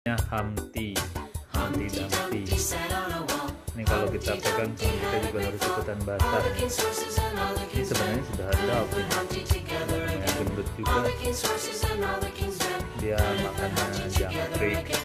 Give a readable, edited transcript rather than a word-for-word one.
Humpty Dumpy. Ini kalau kita pegang tangan kita juga harus ikutan basah. Ini sebenarnya sudah adult, lumayan gendut juga. Dia makannya jangkrik.